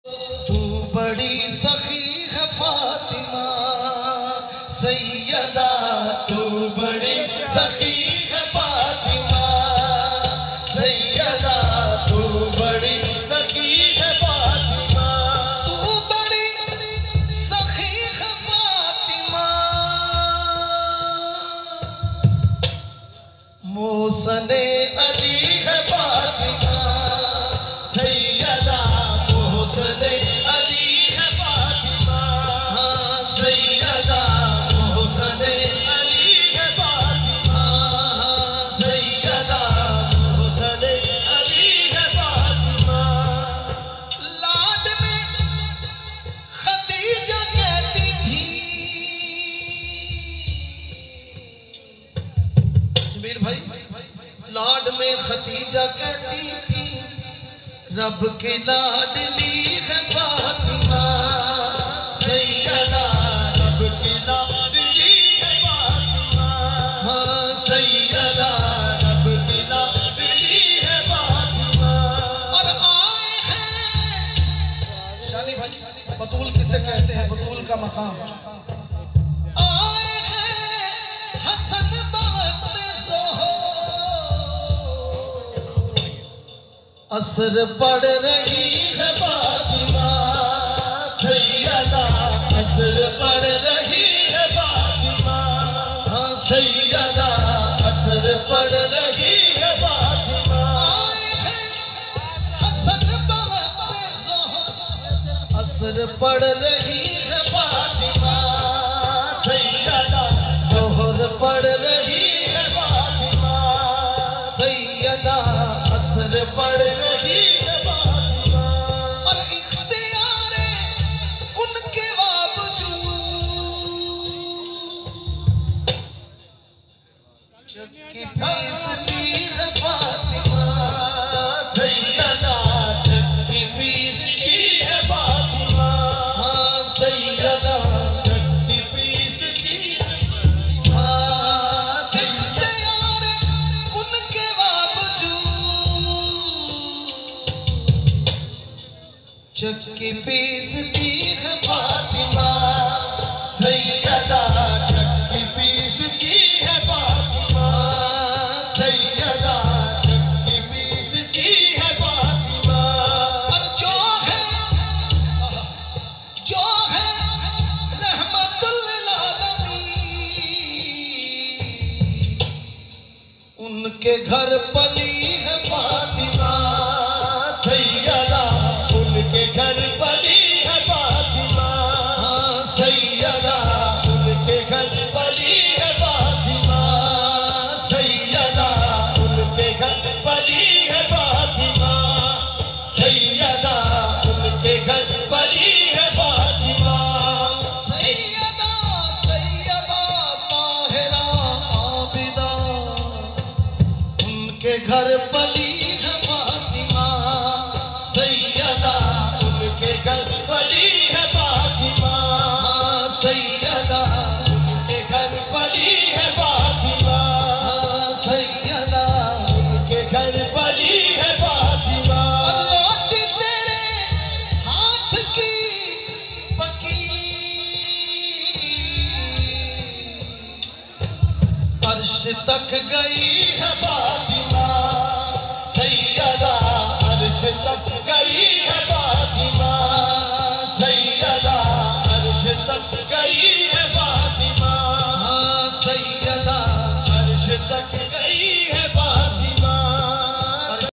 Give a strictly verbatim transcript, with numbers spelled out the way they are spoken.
तू बड़ी सखी है फातिमा सैयदा, तू बड़ी सखी है फातिमा सैयदा, तू बड़ी सखी है फातिमा, तू बड़ी सखी है फातिमा। मोहसने अली है फातिमा सैयदा, मोहसने अली है फातिमा, हाँ सैयदा मोहसने अली है फातिमा, हाँ सैयदा मोहसने अली है फातिमा। लाड में खदीजा कहती थी, जमीर भाई, लाड में खदीजा कहती थी रब की लाडली है फातिमा सैयदा, रब की लाडली है फातिमा, हाँ सैयदा रब की लाडली है फातिमा। और आए हैं शानी भाई, बतूल किसे कहते हैं, बतूल का मकाम, आए हैं हसन बात ज़ोहर, असर पड़ रही है फातिमा सैयदा, असर पड़ रही है फातिमा, हाँ सैयदा असर पड़ रही है फातिमा। आए हैं हसन बात ज़ोहर, असर पड़ रही है फातिमा सैयदा, ज़ोहर पड़ रही है फातिमा सैयदा, असर पड़ रही है फातिमा। और इख्तियारे उनके बावजूद चक्की पीसती है फातिमा सैयदा, चक्की पीसती है फातिमा, हाँ सैयदा चक्की पीसती है फातिमा। इख्तियारे उनके चक्की पीसती है फातिमा सैयदा, चक्की पीसती है फातिमा सैयदा, चक्की पीसती है फातिमा। और जो है जो है रहमतुल लिल आलमीन, उनके घर पली है फातिमा सैयदा, उनके घर पली है फातिमा, हाँ सैयदा उनके घर पली है फातिमा सैयदा, उनके घर पली है फातिमा सैयदा, उनके घर पली है फातिमा सैयदा, तैयबा ताहिरा आबिदा, उनके घर पली है फातिमा सैयदा, उनके घर पली है फातिमा, हाँ सैयदा उनके घर पली है फातिमा, हाँ सैयदा उनके घर पली है फातिमा। लौट तेरे हाथ की पकी अर्श तक गई है फातिमा सैयदा, अर्श तक गई है फातिमा सैयदा, अर्श तक गई है फातिमा, हाँ सैयदा अर्श तक